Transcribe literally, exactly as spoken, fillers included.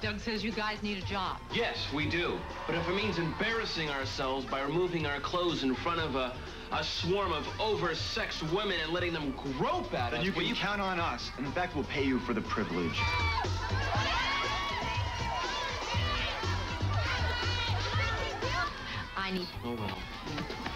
Doug says you guys need a job. Yes, we do. But if it means embarrassing ourselves by removing our clothes in front of a, a swarm of oversexed women and letting them grope at us... Then you can you... count on us. And in fact, we'll pay you for the privilege. I need... Oh, well.